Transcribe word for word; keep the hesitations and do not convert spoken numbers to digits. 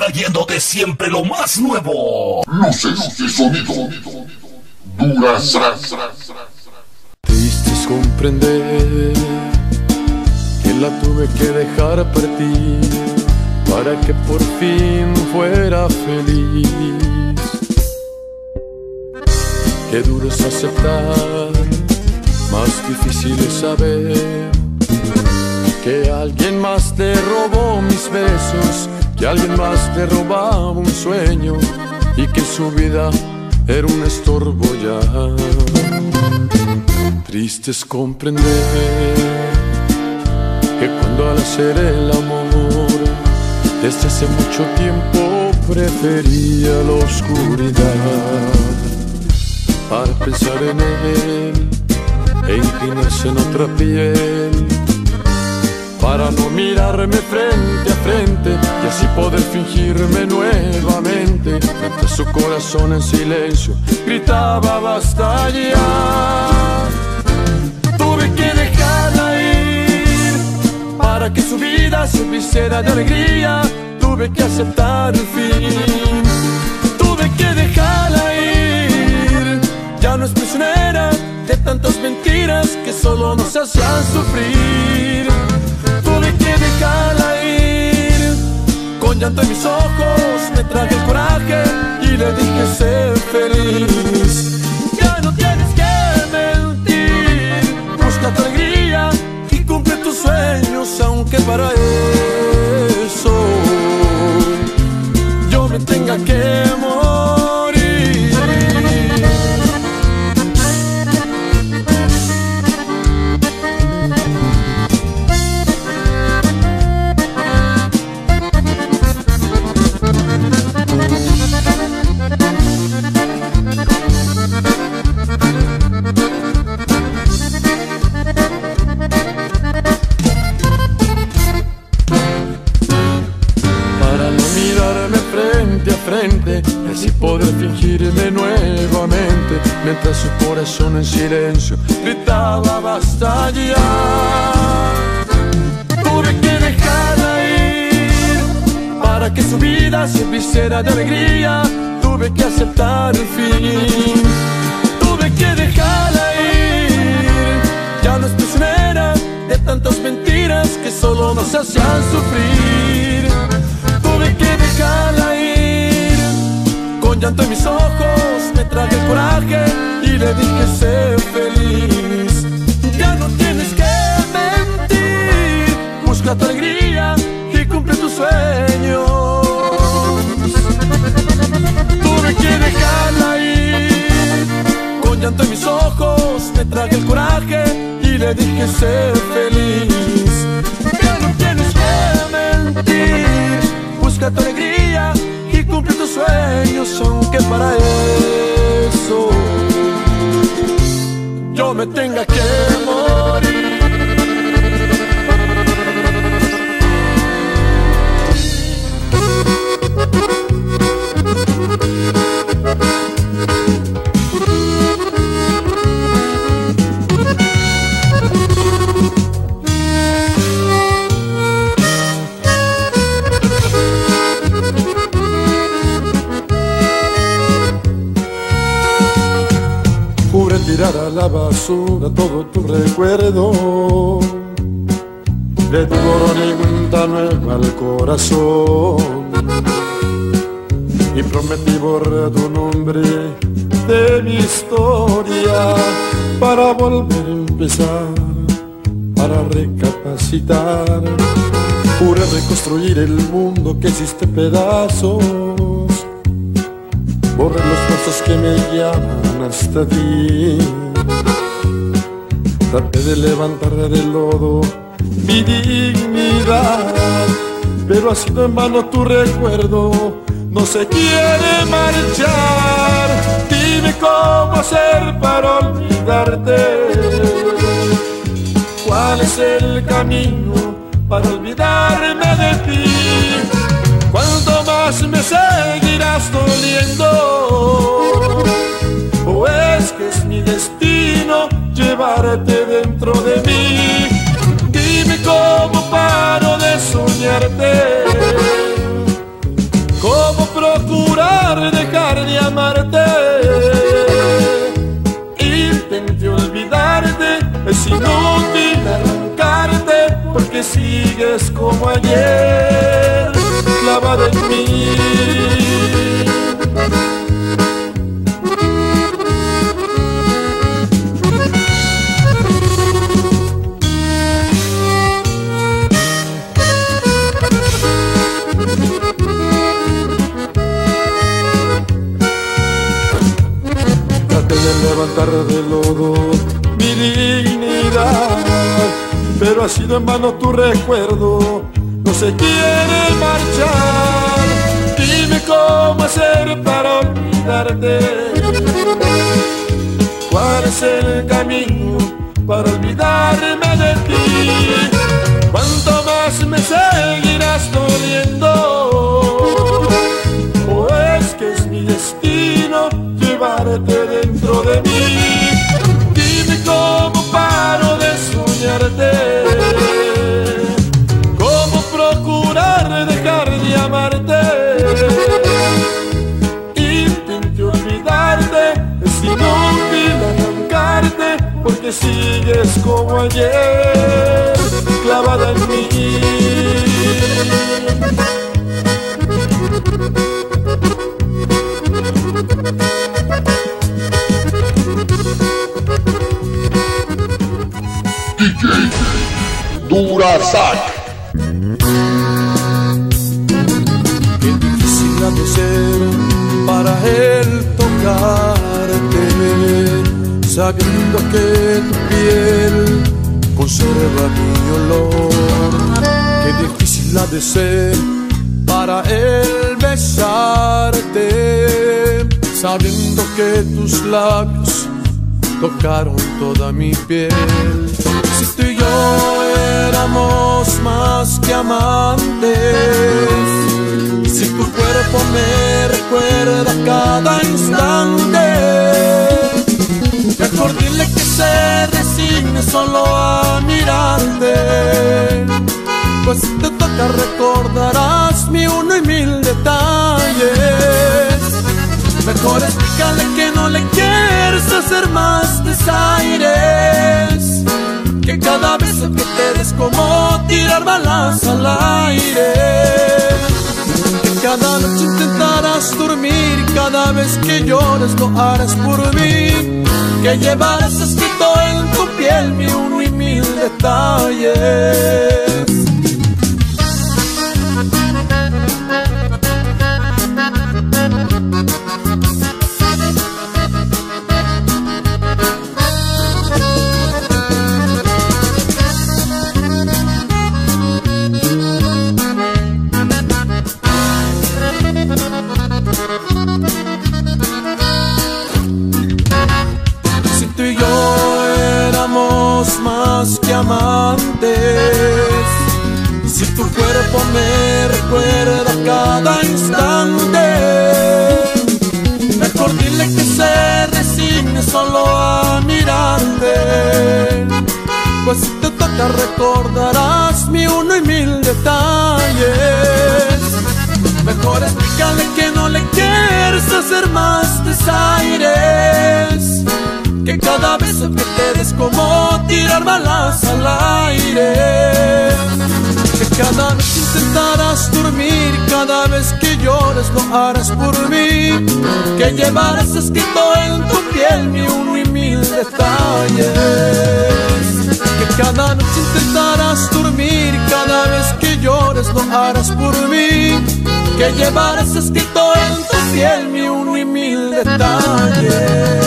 trayéndote siempre lo más nuevo. Luces y sonido. Durasat. Triste es comprender que la tuve que dejar partir para que por fin fuera feliz. Qué duro es aceptar, más difícil es saber que alguien más te robó mis besos, que alguien más te robaba un sueño y que su vida era un estorbo ya. Triste es comprender que cuando al hacer el amor desde hace mucho tiempo prefería la oscuridad para pensar en él e inclinarse en otra piel, para no mirarme frente a frente y así poder fingirme nuevamente, mientras su corazón en silencio gritaba basta ya. Tuve que dejarla ir para que su vida se vistiera de alegría. Tuve que aceptar el fin, tuve que dejarla ir. Ya no es prisionera de tantas mentiras que solo nos hacían sufrir. Tuve que dejarla ir, con llanto en mis ojos me traje el coraje y le dije sé feliz. Ya no tienes que mentir, busca tu alegría y cumple tus sueños, aunque para eso yo me tenga que morir. Y así poder fingirme nuevamente, mientras su corazón en silencio gritaba basta ya. Tuve que dejarla ir para que su vida se vistiera de alegría. Tuve que aceptar el fin, tuve que dejarla ir. Ya no es prisionera de tantas mentiras que solo nos hacían sufrir. Tuve que dejarla ir, con llanto en mis ojos me traje el coraje y le dije sé feliz. Ya no tienes que mentir, busca tu alegría y cumple tus sueños. Tuve que dejarla ir, con llanto en mis ojos me traje el coraje y le dije sé feliz. Ya no tienes que mentir, busca tu alegría y cumple tus sueños, aunque para eso yo me tenga que morir. Tirar a la basura todo tu recuerdo de tu borrón y cuenta nueva al corazón, y prometí borrar tu nombre de mi historia para volver a empezar, para recapacitar. Juré reconstruir el mundo que hiciste pedazos, borré los pasos que me llaman hasta ti. Traté de levantar del lodo mi dignidad, pero ha sido en vano tu recuerdo, no se quiere marchar. Dime cómo hacer para olvidarte, cuál es el camino para olvidarme de ti. ¿Cuánto más me seguirás doliendo? ¿O es que es mi destino llevarte dentro de mí? Dime cómo paro de soñarte, procurar dejar de amarte? Intenté olvidarte, es inútil arrancarte, porque sigues como ayer, clavada en mí. De levantar del lodo mi dignidad, pero ha sido en vano tu recuerdo, no se quiere marchar. Dime cómo hacer para olvidarte, cuál es el camino para olvidarme de ti. ¿Cuánto más me seguirás doliendo? ¿O es que es mi destino llevarte dentro de mí? Dime cómo paro de soñarte, cómo procurar dejar de amarte. Intenté olvidarte, es inútil arrancarte, porque sigues como ayer, clavada en mí. D J Durazac. Qué difícil ha de ser para él tocarte, sabiendo que tu piel conserva mi olor. Qué difícil ha de ser para él besarte, sabiendo que tus labios tocaron toda mi piel. Si tú y yo éramos más que amantes, si tu cuerpo me recuerda cada instante, mejor dile que se resigne solo a mirarte, pues si te toca recordarás mi uno y mil detalles. Mejor explícale que no le quieres hacer más desaires, que cada beso que te des como tirar balas al aire, que cada noche intentarás dormir y cada vez que llores lo harás por mí, que llevarás escrito en tu piel mi uno y mil detalles. Si tú y yo éramos más que amantes, si tu cuerpo me recuerda cada instante, mejor dile que se resigne solo a mirarte, pues si te toca recordarás mi uno y mil detalles. Mejor explícale que no le quieres hacer más desaires, que cada beso que te des como tirar balas al aire, que cada noche intentarás dormir y cada vez que llores lo harás por mí, que llevarás escrito en tu piel mi uno y mil detalles, que cada noche intentarás dormir y cada vez que llores lo harás por mí, que llevarás escrito en tu piel mi uno y mil detalles.